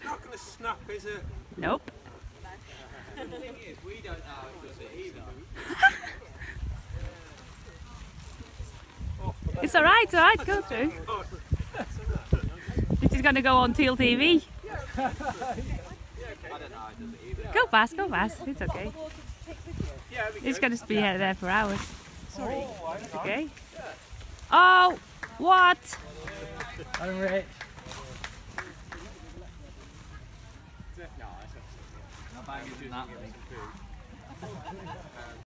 not going to snap, is it? Nope. The thing is, we don't know how it does it either. It's alright, go through. This is going to go on Teal TV. I don't know how it does it either. Go past, it's okay. It's going to be there for hours. Sorry. It's okay. Oh, what? I'm rich. No, that's not. How bad is that?